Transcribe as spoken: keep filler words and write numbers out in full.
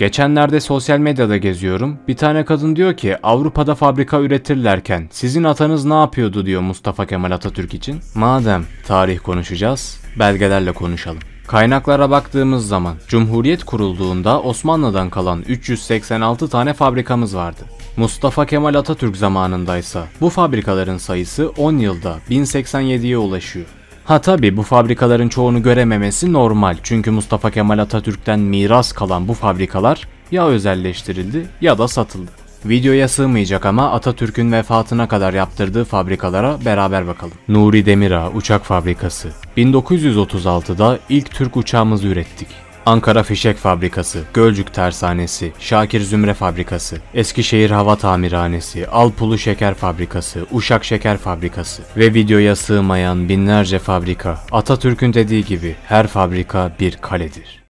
Geçenlerde sosyal medyada geziyorum. Bir tane kadın diyor ki Avrupa'da fabrika üretirlerken sizin atanız ne yapıyordu diyor Mustafa Kemal Atatürk için. Madem tarih konuşacağız, belgelerle konuşalım. Kaynaklara baktığımız zaman Cumhuriyet kurulduğunda Osmanlı'dan kalan üç yüz seksen altı tane fabrikamız vardı. Mustafa Kemal Atatürk zamanındaysa bu fabrikaların sayısı on yılda bin seksen yediye ulaşıyor. Ha tabi bu fabrikaların çoğunu görememesi normal çünkü Mustafa Kemal Atatürk'ten miras kalan bu fabrikalar ya özelleştirildi ya da satıldı. Videoya sığmayacak ama Atatürk'ün vefatına kadar yaptırdığı fabrikalara beraber bakalım. Nuri Demirağ Uçak Fabrikası. bin dokuz yüz otuz altıda ilk Türk uçağımızı ürettik. Ankara Fişek Fabrikası, Gölcük Tersanesi, Şakir Zümre Fabrikası, Eskişehir Hava Tamirhanesi, Alpulu Şeker Fabrikası, Uşak Şeker Fabrikası ve videoya sığmayan binlerce fabrika. Atatürk'ün dediği gibi her fabrika bir kaledir.